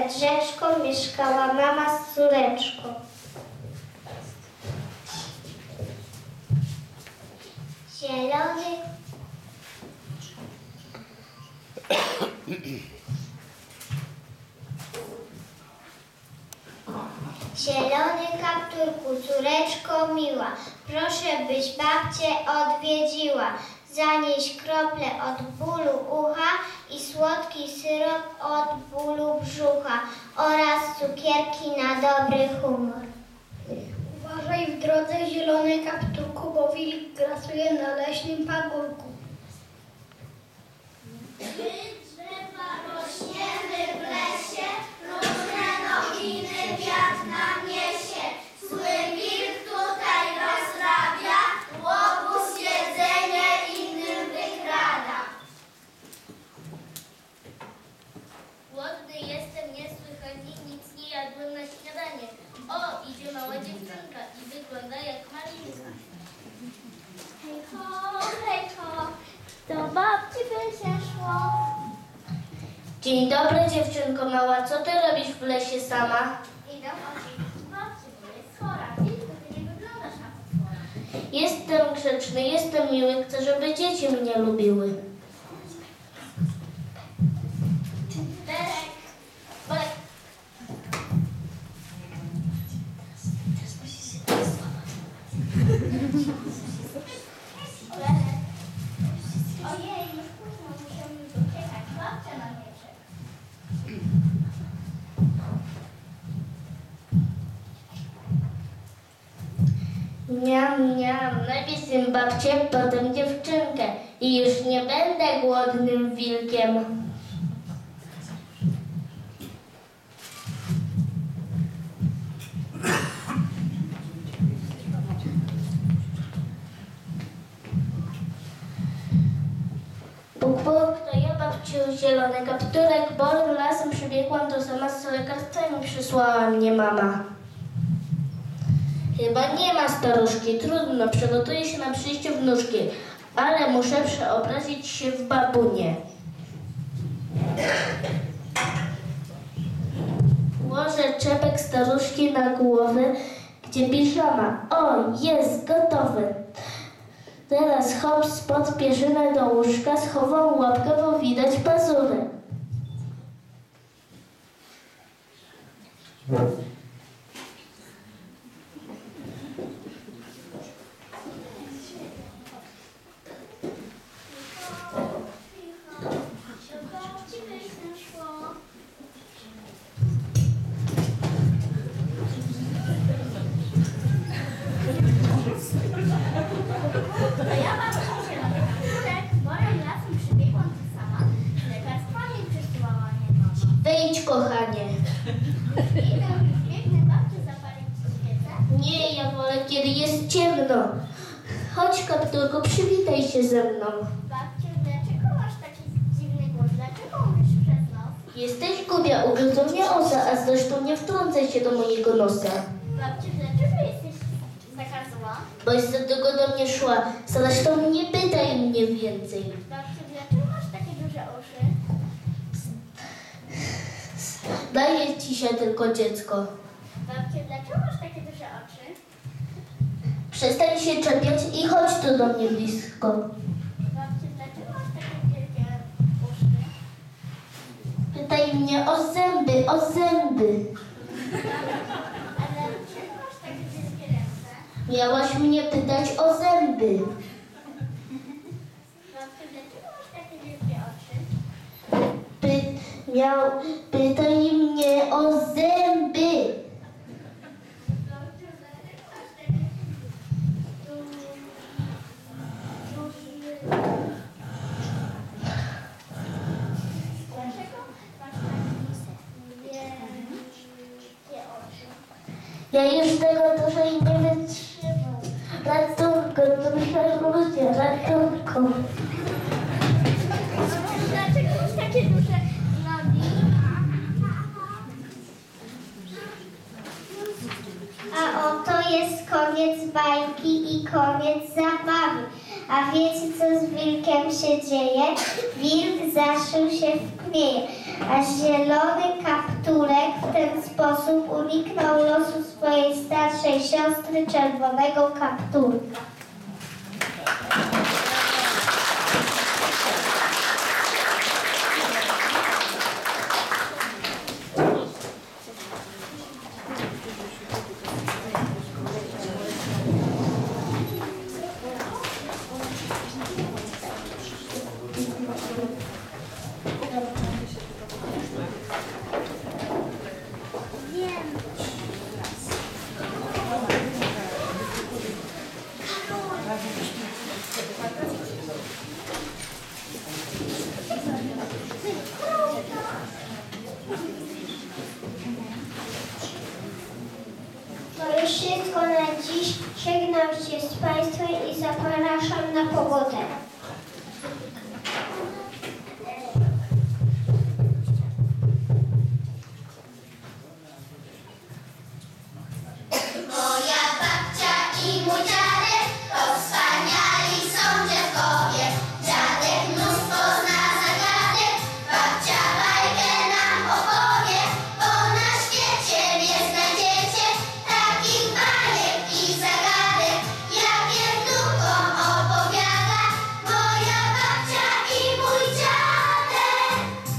nad rzeczką mieszkała mama z córeczką. Zielony kapturku, córeczko miła, proszę byś babcię odwiedziła. Zanieś krople od bólu ucha i słodki syrop od bólu brzucha oraz cukierki na dobry humor. Uważaj w drodze, zielony kapturku, bo wilk grasuje na leśnym pagórku. My drzewa rośniemy w lesie, różne nowiny wiatr nam niesie. Zły wilk tutaj rozrabia, łobuz jedzenie innym wykrada. Głodny jestem niesłychanie, nic nie jadłem na śniadanie. O, idzie mała dziewczynka i wygląda jak malinka. Hejko, do babci by się szło. Dzień dobry, dziewczynko mała, co ty robisz w lesie sama? Idą odwiedzić babci, bo jest chora. Wilku, ty nie wyglądasz na potwora. Jestem grzeczny, jestem miły, chcę, żeby dzieci mnie lubiły. Derek, Bolek. ojej, już późno, musimy już uciekać. Babcia na mnie czeka. Miam, miam, najpierw zjem babcię, potem dziewczynkę i już nie będę głodnym wilkiem. Bóg, to ja babciu zielony kapturek, bo lasem przybiegłam, to sama z lekarstwami przysłała mnie mama. Chyba nie ma staruszki, trudno, przygotuję się na przyjście wnuczki, ale muszę przeobrazić się w babunię. Włożę czepek staruszki na głowę, gdzie piżama. O, jest gotowy. Teraz hop spod pierzyny do łóżka, schowam łapkę, bo widać pazury. To ja babcia zielony kapturek, borem lasem przybiegłam tu sama. Z lekarstwami przysłała mnie mama. Wejdź, kochanie. Idę, biegnę babcię zapalić świecę. Nie, ja wolę, kiedy jest ciemno. Chodź, kapturku, przywitaj się ze mną. Babciu, dlaczego masz taki dziwny głos? Dlaczego mówisz przez nos? Jesteś głupia, ugryzła mnie osa, a zresztą nie wtrącaj się do mojego nosa. Babciu, dlaczego jesteś taka zła? Boś za długo do mnie szła, zresztą nie pytaj mnie więcej. Babciu, dlaczego masz takie duże uszy? Daję ci się tylko dziecko. Babciu, dlaczego masz takie duże oczy? Przestań się czepiać i chodź tu do mnie blisko. Babciu, dlaczego masz takie wielkie uszy? Pytaj mnie o zęby, o zęby. Ale dlaczego masz takie wielkie ręce? Miałaś mnie pytać o zęby. Babciu, dlaczego masz takie wielkie oczy? Pytaj mnie o zęby. Babciu, dlaczego masz takie Dlaczego masz takie wielkie oczy? Ja już tego dłużej nie wytrzymam. Ratunku, duszę ludzie, ratunku. Dlaczego masz takie duże nogi? A oto jest koniec bajki i koniec zabawy. A wiecie, co z wilkiem się dzieje? Wilk zaszył się w pnie, a zielony kapturek siostry czerwonego kapturka. To już wszystko na dziś. Żegnam się z Państwem i zapraszam na pogodę. Moja babcia i mój dziadek to wspaniali są dziadkowie. Dziadek mnóstwo zna zagadek, babcia bajkę nam opowie. Bo na świecie nie znajdziecie takich bajek i zagadek, jakie wnukom opowiada moja babcia i mój dziadek.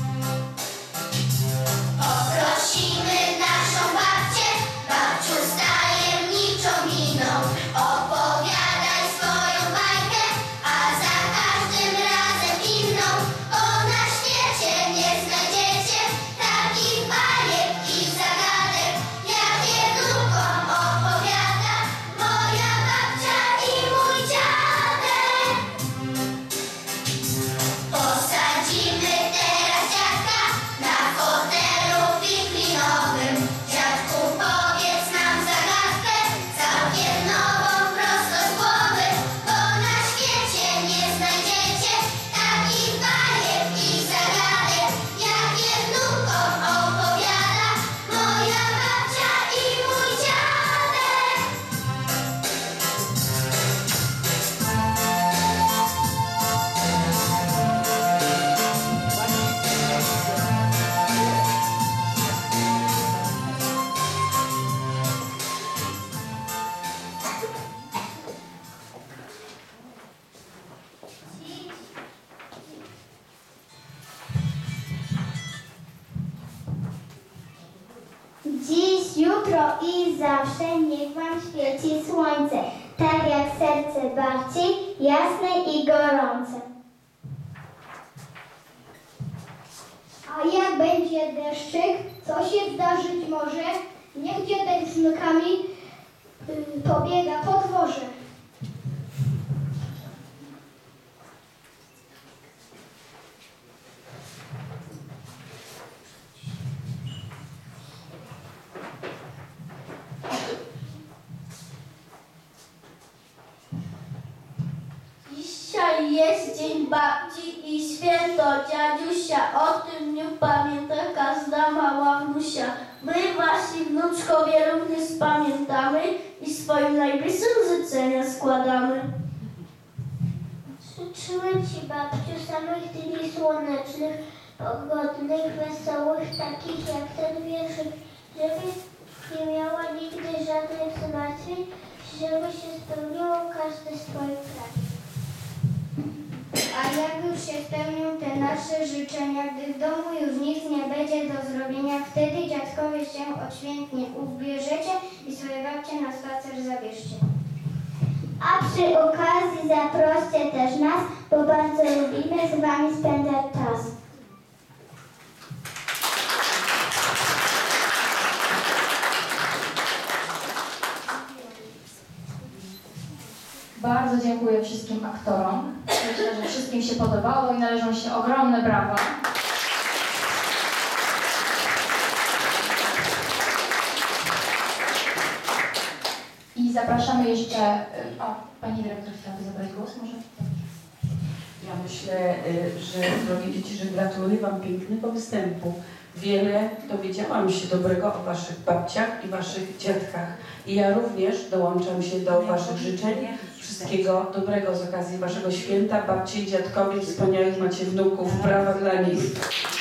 Poprosimy naszą babcię, babciu z tajemniczą miną, opowiadaj swoją bajkę, a za każdym razem inną, bo na świecie nie znajdziecie takich bajek i zagadek, jakie wnukom opowiada moja babcia i mój dziadek. Posadzimy teraz dziadka na fotelu wiklinowym. Dziadku, powiedz nam zagadkę, całkiem nową, prosto z głowy, bo na świecie nie znajdziecie takich bajek i zagadek, jakie wnukom opowiada moja babcia i mój dziadek. Dziś, jutro i zawsze niech Wam świeci słońce, tak jak serce babci, jasne i gorące. A jak będzie deszczyk, co się zdarzyć może, niech dziadek z wnukami pobiega po dworze. Dzisiaj jest Dzień Babci i święto dziadusia. O tym dniu pamięta każda mała wnusia. My, wasi wnuczkowie, również pamiętamy i swoim najbliższym życzenia składamy. Życzymy Ci, babciu, samych dni słonecznych, pogodnych, wesołych, takich jak ten wierszyk, żebyś nie miała nigdy żadnych zmartwień, żeby się spełniło każde z Twoich pragnień. A jak już się spełnią te nasze życzenia, gdy w domu już nic nie będzie do zrobienia, wtedy dziadkowie się odświętnie ubierzecie i swoje babcie na spacer zabierzcie. A przy okazji zaproście też nas, bo bardzo lubimy z Wami spędzać czas. Bardzo dziękuję wszystkim aktorom. Myślę, że wszystkim się podobało i należą się ogromne brawa. I zapraszamy jeszcze... O, pani dyrektor chciałaby zabrać głos może? Ja myślę, że drogie dzieci, że gratuluję Wam pięknego występu. Wiele dowiedziałam się dobrego o Waszych babciach i Waszych dziadkach. I ja również dołączam się do Waszych życzeń. Wszystkiego dobrego z okazji Waszego święta. Babcie i dziadkowie, wspaniałych macie wnuków. Brawa dla nich.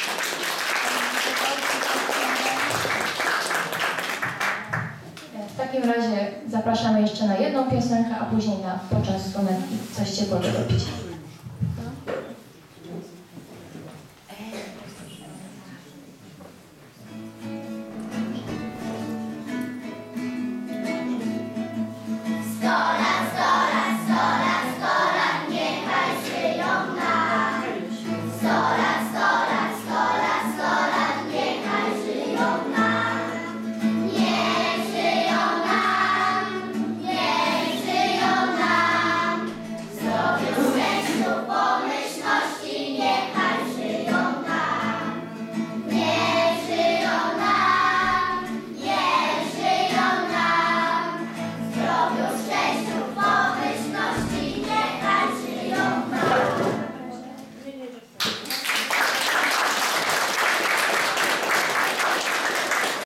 W takim takim razie zapraszamy jeszcze na jedną piosenkę, a później na poczęstunek i coś ciepłego do picia.